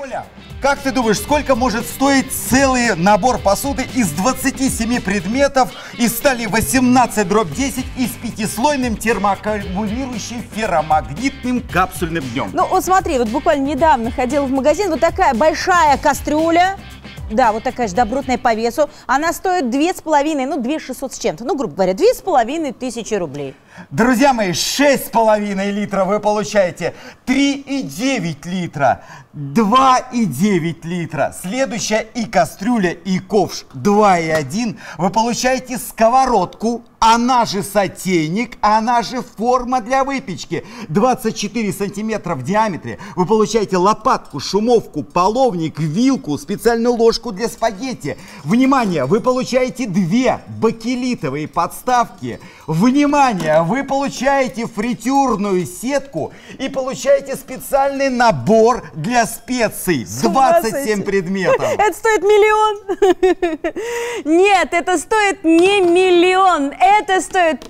Оля, как ты думаешь, сколько может стоить целый набор посуды из 27 предметов, из стали 18/10 и с пятислойным термоаккумулирующим ферромагнитным капсульным днем? Ну вот смотри, вот буквально недавно ходила в магазин, вот такая большая кастрюля. Да, вот такая же добротная по весу. Она стоит 2,5, ну 2,600 с чем-то. Ну, грубо говоря, 2500 рублей. Друзья мои, 6,5 литра вы получаете, 3,9 литра, 2,9 литра. Следующая и кастрюля, и ковш 2,1. Вы получаете сковородку, она же сотейник, она же форма для выпечки. 24 сантиметра в диаметре. Вы получаете лопатку, шумовку, половник, вилку, специальную ложку для спагетти. Внимание, вы получаете 2 бакелитовые подставки. Внимание, вы получаете фритюрную сетку и получаете специальный набор для специй. 27 предметов. Это стоит миллион. Нет, это стоит не миллион. Это стоит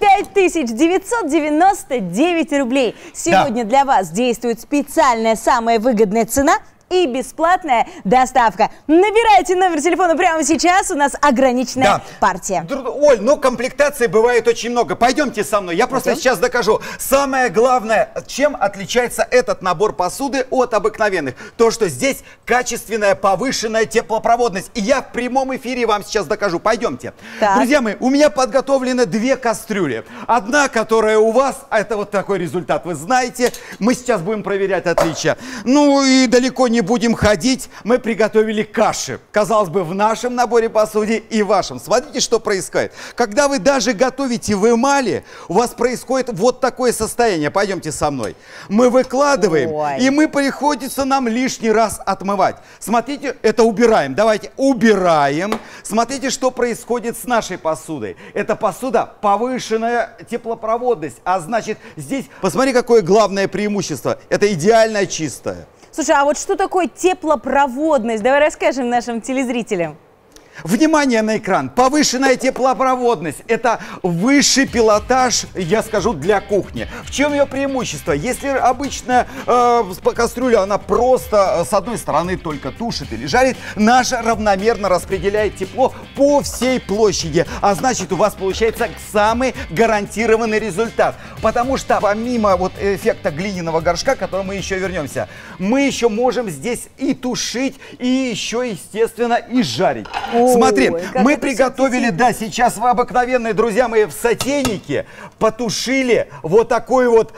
5999 рублей. Сегодня для вас действует специальная самая выгодная цена и бесплатная доставка. Набирайте номер телефона прямо сейчас, у нас ограниченная партия. Оль, ну комплектаций бывает очень много. Пойдемте со мной, я просто сейчас докажу. Самое главное, чем отличается этот набор посуды от обыкновенных. То, что здесь качественная повышенная теплопроводность. И я в прямом эфире вам сейчас докажу. Пойдемте. Так. Друзья мои, у меня подготовлены 2 кастрюли. Одна, которая у вас, это вот такой результат, вы знаете. Мы сейчас будем проверять отличия. Ну и далеко не будем ходить, мы приготовили каши. Казалось бы, в нашем наборе посуды и вашем. Смотрите, что происходит. Когда вы даже готовите в эмали, у вас происходит вот такое состояние. Пойдемте со мной. Мы выкладываем, и мы приходится нам лишний раз отмывать. Смотрите, это убираем. Давайте убираем. Смотрите, что происходит с нашей посудой. Это посуда повышенная теплопроводность. А значит, здесь, посмотри, какое главное преимущество. Это идеально чистая. Слушай, а вот что такое теплопроводность? Давай расскажем нашим телезрителям. Внимание на экран. Повышенная теплопроводность. Это высший пилотаж, я скажу, для кухни. В чем ее преимущество? Если обычная кастрюля, она просто с одной стороны только тушит или жарит, наша равномерно распределяет тепло по всей площади. А значит, у вас получается самый гарантированный результат. Потому что помимо вот эффекта глиняного горшка, к которому мы еще вернемся, мы еще можем здесь и тушить, и еще, естественно, и жарить. Смотри, мы приготовили, да, сейчас в обыкновенные, друзья мои, в сотейнике потушили вот такой вот,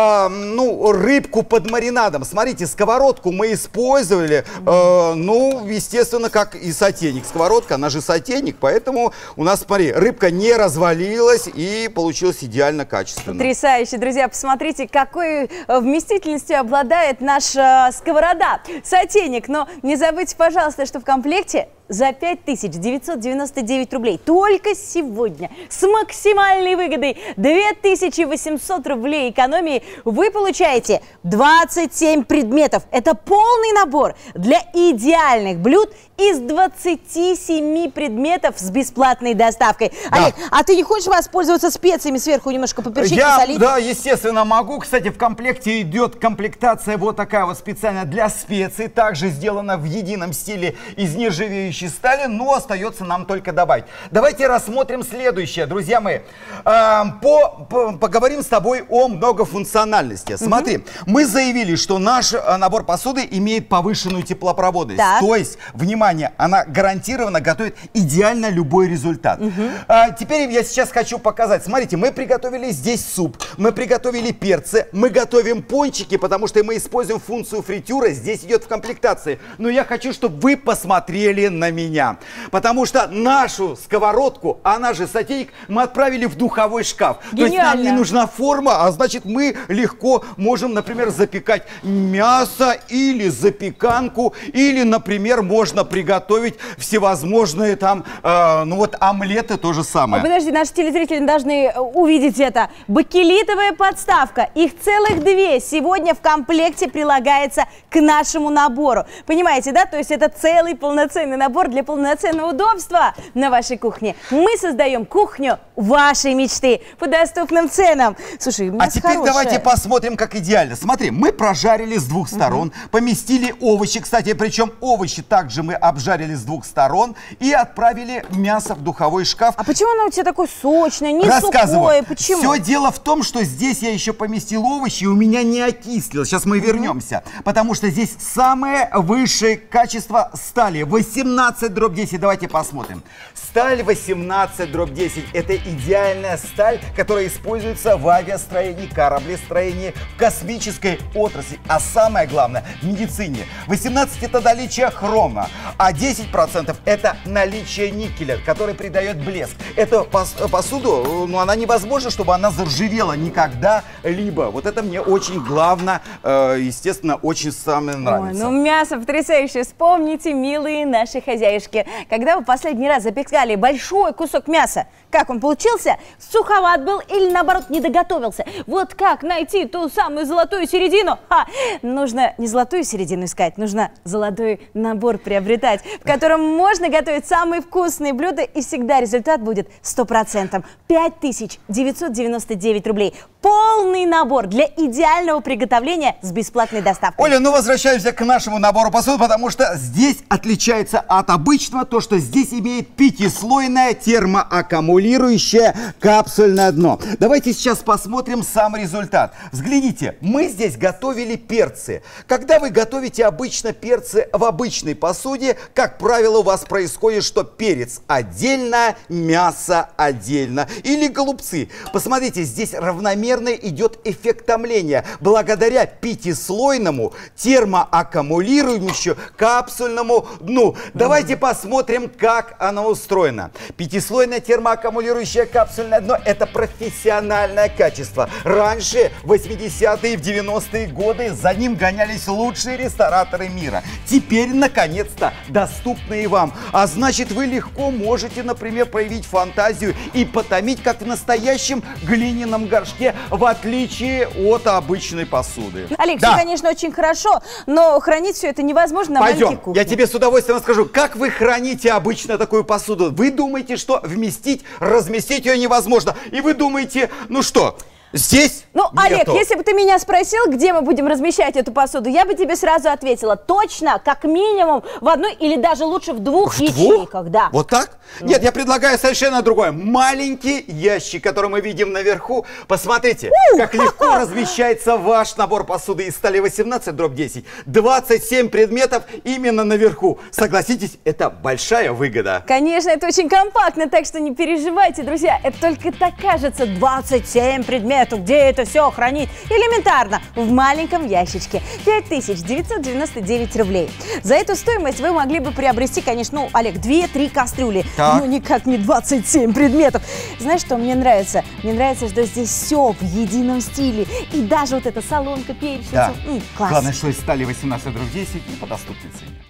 ну, рыбку под маринадом. Смотрите, сковородку мы использовали, ну, естественно, как и сотейник. Сковородка, она же сотейник, поэтому у нас, смотри, рыбка не развалилась и получилось идеально качественно. Потрясающе, друзья, посмотрите, какой вместительностью обладает наша сковорода. Сотейник, но не забудьте, пожалуйста, что в комплекте за 5999 рублей только сегодня с максимальной выгодой 2800 рублей экономии вы получаете 27 предметов. Это полный набор для идеальных блюд из 27 предметов с бесплатной доставкой. Да. Олег, а ты не хочешь воспользоваться специями сверху, немножко поперчить, посолить? Да, естественно, могу. Кстати, в комплекте идет комплектация вот такая вот специально для специй. Также сделана в едином стиле из нержавеющей стали, но остается нам только добавить. Давайте рассмотрим следующее, друзья мои. Поговорим с тобой о многофункциональности. Смотри, мы заявили, что наш набор посуды имеет повышенную теплопроводность. Так. То есть, внимание, она гарантированно готовит идеально любой результат. Теперь я сейчас хочу показать. Смотрите, мы приготовили здесь суп, мы приготовили перцы, мы готовим пончики, потому что мы используем функцию фритюра. Здесь идет в комплектации. Но я хочу, чтобы вы посмотрели на меня. Потому что нашу сковородку, она же сотейник, мы отправили в духовой шкаф. Гениально. То есть нам не нужна форма, а значит мы легко можем, например, запекать мясо или запеканку, или, например, можно приготовить всевозможные там, ну вот омлеты, то же самое. Подожди, наши телезрители должны увидеть это. Бакелитовая подставка, их целых 2 сегодня в комплекте прилагается к нашему набору. Понимаете, да? То есть это целый полноценный набор набор для полноценного удобства на вашей кухне. Мы создаем кухню вашей мечты по доступным ценам. Слушай, а теперь давайте посмотрим, как идеально. Смотри, мы прожарили с двух сторон, поместили овощи, кстати, причем овощи также мы обжарили с двух сторон и отправили мясо в духовой шкаф. А почему оно у тебя такое сочное, не Рассказываю. сухое? Почему? Все дело в том, что здесь я еще поместил овощи, и у меня не окислилось. Сейчас мы вернемся. Потому что здесь самое высшее качество стали. 18/10. Давайте посмотрим. Сталь 18/10. Это идеальная сталь, которая используется в авиастроении, кораблестроении, в космической отрасли. А самое главное, в медицине. 18 это наличие хрома, а 10% это наличие никеля, который придает блеск. Эту посуду, ну, она невозможно, чтобы она заржавела никогда-либо. Вот это мне очень главное, естественно, очень самое нравится. Ой, ну мясо потрясающее. Вспомните, милые наши хозяюшки, когда вы последний раз запекали большой кусок мяса, как он получился? Суховат был или, наоборот, не доготовился? Вот как найти ту самую золотую середину? Нужно не золотую середину искать, нужно золотой набор приобретать, в котором можно готовить самые вкусные блюда, и всегда результат будет 100%. 5999 рублей. Полный набор для идеального приготовления с бесплатной доставкой. Оля, ну возвращаемся к нашему набору посуды, потому что здесь отличается от обычного то, что здесь имеет пятислойное термоаккумулирующее капсульное дно. Давайте сейчас посмотрим сам результат. Взгляните, мы здесь готовили перцы. Когда вы готовите обычно перцы в обычной посуде, как правило, у вас происходит, что перец отдельно, мясо отдельно или голубцы. Посмотрите, здесь равномерно идет эффект томления благодаря пятислойному термоаккумулирующему капсульному дну. Давайте посмотрим, как оно устроено. Пятислойное термоаккумулирующее капсульное дно – это профессиональное качество. Раньше, в 80-е и в 90-е годы, за ним гонялись лучшие рестораторы мира. Теперь, наконец-то, доступны и вам. А значит, вы легко можете, например, проявить фантазию и потомить, как в настоящем глиняном горшке, в отличие от обычной посуды. Олег, все, конечно, очень хорошо, но хранить все это невозможно на маленькой Пойдем, кухне. я тебе с удовольствием расскажу, как вы храните обычно такую посуду. Вы думаете, что вместить, разместить ее невозможно. И вы думаете, ну что, здесь Ну, Олег, нету. если бы ты меня спросил, где мы будем размещать эту посуду, я бы тебе сразу ответила. Точно, как минимум в одной или даже лучше в двух ячейках. Да. Вот так? Нет, я предлагаю совершенно другое. Маленький ящик, который мы видим наверху. Посмотрите, как легко размещается ваш набор посуды из стали 18/10. 27 предметов именно наверху. Согласитесь, это большая выгода. Конечно, это очень компактно, так что не переживайте, друзья. Это только так кажется. 27 предметов. Где это все хранить? Элементарно. В маленьком ящичке. 5999 рублей. За эту стоимость вы могли бы приобрести, конечно, ну, Олег, 2-3 кастрюли. Так. Ну, никак не 27 предметов. Знаешь, что мне нравится? Мне нравится, что здесь все в едином стиле. И даже вот эта солонка, перечница. Да. Класс. Главное, что из стали 18/10 и по доступной цене.